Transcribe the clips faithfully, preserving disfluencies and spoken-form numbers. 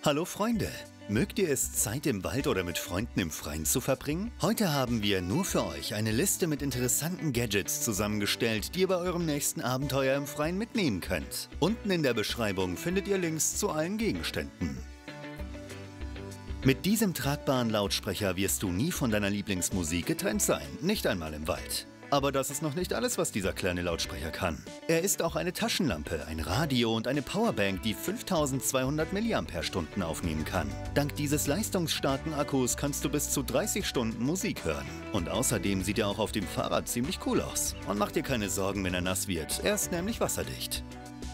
Hallo Freunde! Mögt ihr es, Zeit im Wald oder mit Freunden im Freien zu verbringen? Heute haben wir nur für euch eine Liste mit interessanten Gadgets zusammengestellt, die ihr bei eurem nächsten Abenteuer im Freien mitnehmen könnt. Unten in der Beschreibung findet ihr Links zu allen Gegenständen. Mit diesem tragbaren Lautsprecher wirst du nie von deiner Lieblingsmusik getrennt sein, nicht einmal im Wald. Aber das ist noch nicht alles, was dieser kleine Lautsprecher kann. Er ist auch eine Taschenlampe, ein Radio und eine Powerbank, die fünftausendzweihundert Milliampere-Stunden aufnehmen kann. Dank dieses leistungsstarken Akkus kannst du bis zu dreißig Stunden Musik hören. Und außerdem sieht er auch auf dem Fahrrad ziemlich cool aus. Und mach dir keine Sorgen, wenn er nass wird. Er ist nämlich wasserdicht.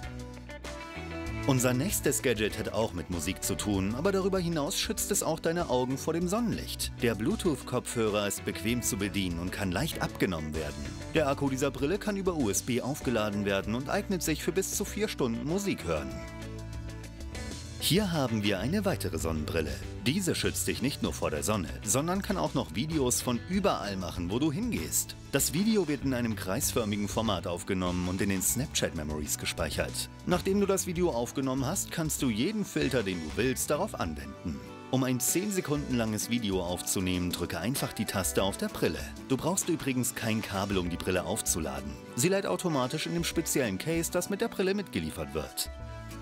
Unser nächstes Gadget hat auch mit Musik zu tun, aber darüber hinaus schützt es auch deine Augen vor dem Sonnenlicht. Der Bluetooth-Kopfhörer ist bequem zu bedienen und kann leicht abgenommen werden. Der Akku dieser Brille kann über U S B aufgeladen werden und eignet sich für bis zu vier Stunden Musik hören. Hier haben wir eine weitere Sonnenbrille. Diese schützt dich nicht nur vor der Sonne, sondern kann auch noch Videos von überall machen, wo du hingehst. Das Video wird in einem kreisförmigen Format aufgenommen und in den Snapchat Memories gespeichert. Nachdem du das Video aufgenommen hast, kannst du jeden Filter, den du willst, darauf anwenden. Um ein zehn Sekunden langes Video aufzunehmen, drücke einfach die Taste auf der Brille. Du brauchst übrigens kein Kabel, um die Brille aufzuladen. Sie lädt automatisch in dem speziellen Case, das mit der Brille mitgeliefert wird.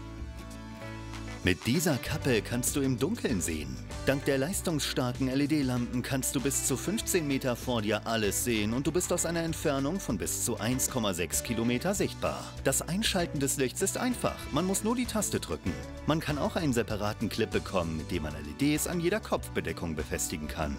Mit dieser Kappe kannst du im Dunkeln sehen. Dank der leistungsstarken L E D-Lampen kannst du bis zu fünfzehn Meter vor dir alles sehen und du bist aus einer Entfernung von bis zu eins Komma sechs Kilometer sichtbar. Das Einschalten des Lichts ist einfach, man muss nur die Taste drücken. Man kann auch einen separaten Clip bekommen, mit dem man L E Ds an jeder Kopfbedeckung befestigen kann.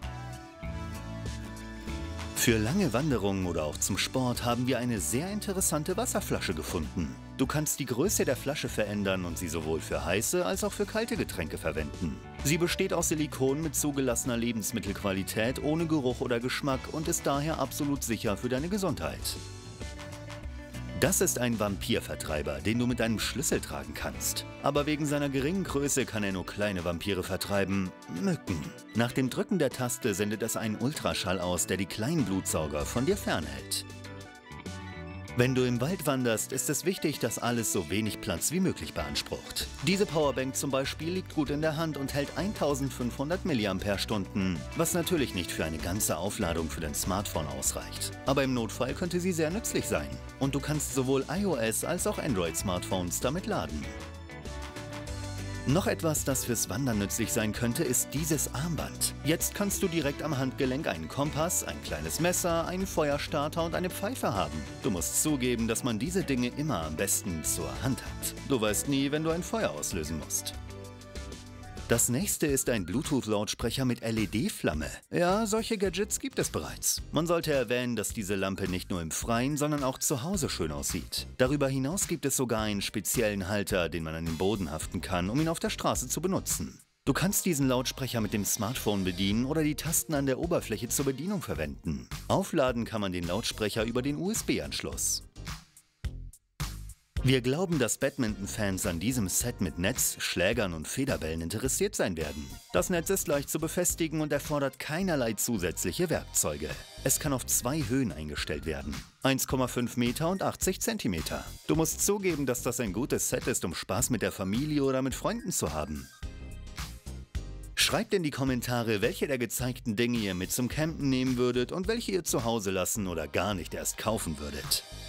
Für lange Wanderungen oder auch zum Sport haben wir eine sehr interessante Wasserflasche gefunden. Du kannst die Größe der Flasche verändern und sie sowohl für heiße als auch für kalte Getränke verwenden. Sie besteht aus Silikon mit zugelassener Lebensmittelqualität ohne Geruch oder Geschmack und ist daher absolut sicher für deine Gesundheit. Das ist ein Vampirvertreiber, den du mit einem Schlüssel tragen kannst. Aber wegen seiner geringen Größe kann er nur kleine Vampire vertreiben, Mücken. Nach dem Drücken der Taste sendet es einen Ultraschall aus, der die kleinen Blutsauger von dir fernhält. Wenn du im Wald wanderst, ist es wichtig, dass alles so wenig Platz wie möglich beansprucht. Diese Powerbank zum Beispiel liegt gut in der Hand und hält eintausendfünfhundert Milliampere-Stunden, was natürlich nicht für eine ganze Aufladung für dein Smartphone ausreicht. Aber im Notfall könnte sie sehr nützlich sein. Und du kannst sowohl iOS als auch Android-Smartphones damit laden. Noch etwas, das fürs Wandern nützlich sein könnte, ist dieses Armband. Jetzt kannst du direkt am Handgelenk einen Kompass, ein kleines Messer, einen Feuerstarter und eine Pfeife haben. Du musst zugeben, dass man diese Dinge immer am besten zur Hand hat. Du weißt nie, wenn du ein Feuer auslösen musst. Das nächste ist ein Bluetooth-Lautsprecher mit L E D-Flamme. Ja, solche Gadgets gibt es bereits. Man sollte erwähnen, dass diese Lampe nicht nur im Freien, sondern auch zu Hause schön aussieht. Darüber hinaus gibt es sogar einen speziellen Halter, den man an den Boden haften kann, um ihn auf der Straße zu benutzen. Du kannst diesen Lautsprecher mit dem Smartphone bedienen oder die Tasten an der Oberfläche zur Bedienung verwenden. Aufladen kann man den Lautsprecher über den U S B-Anschluss. Wir glauben, dass Badminton-Fans an diesem Set mit Netz, Schlägern und Federbällen interessiert sein werden. Das Netz ist leicht zu befestigen und erfordert keinerlei zusätzliche Werkzeuge. Es kann auf zwei Höhen eingestellt werden, eins Komma fünf Meter und achtzig Zentimeter. Du musst zugeben, dass das ein gutes Set ist, um Spaß mit der Familie oder mit Freunden zu haben. Schreibt in die Kommentare, welche der gezeigten Dinge ihr mit zum Campen nehmen würdet und welche ihr zu Hause lassen oder gar nicht erst kaufen würdet.